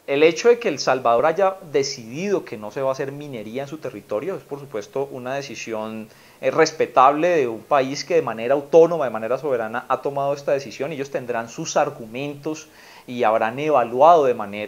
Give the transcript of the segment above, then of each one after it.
El hecho de que El Salvador haya decidido que no se va a hacer minería en su territorio es, por supuesto, una decisión respetable de un país que de manera autónoma, de manera soberana, ha tomado esta decisión. Ellos tendrán sus argumentos y habrán evaluado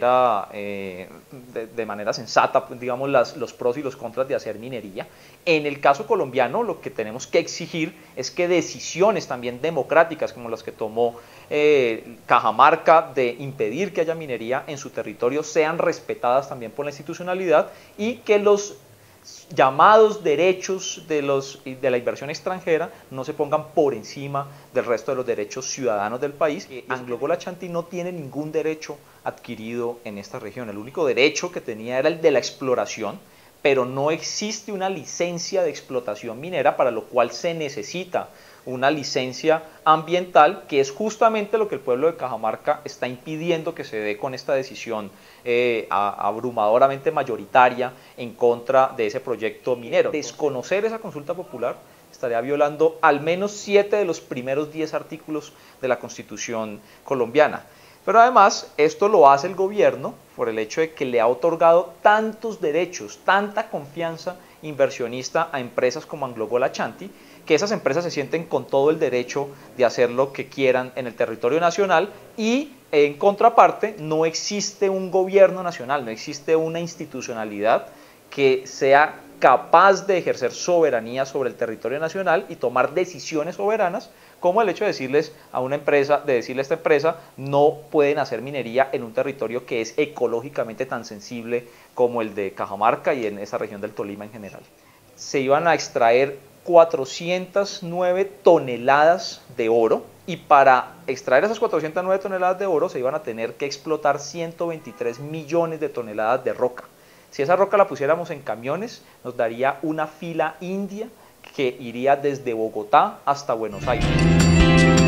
de manera sensata, digamos, los pros y los contras de hacer minería. En el caso colombiano, lo que tenemos que exigir es que decisiones también democráticas, como las que tomó Cajamarca, de impedir que haya minería en su territorio, sean respetadas también por la institucionalidad, y que los llamados derechos de la inversión extranjera no se pongan por encima del resto de los derechos ciudadanos del país. Anglo Gold Ashanti no tiene ningún derecho adquirido en esta región. El único derecho que tenía era el de la exploración, pero no existe una licencia de explotación minera, para lo cual se necesita una licencia ambiental, que es justamente lo que el pueblo de Cajamarca está impidiendo que se dé con esta decisión abrumadoramente mayoritaria en contra de ese proyecto minero. Desconocer esa consulta popular estaría violando al menos 7 de los primeros 10 artículos de la Constitución colombiana. Pero además esto lo hace el gobierno por el hecho de que le ha otorgado tantos derechos, tanta confianza inversionista a empresas como Anglo Gold Ashanti, que esas empresas se sienten con todo el derecho de hacer lo que quieran en el territorio nacional, y en contraparte no existe un gobierno nacional, no existe una institucionalidad que sea capaz de ejercer soberanía sobre el territorio nacional y tomar decisiones soberanas, como el hecho de decirles a una empresa, de decirle a esta empresa, no pueden hacer minería en un territorio que es ecológicamente tan sensible como el de Cajamarca y en esa región del Tolima en general. Se iban a extraer 409 toneladas de oro, y para extraer esas 409 toneladas de oro se iban a tener que explotar 123 millones de toneladas de roca. Si esa roca la pusiéramos en camiones, nos daría una fila india que iría desde Bogotá hasta Buenos Aires.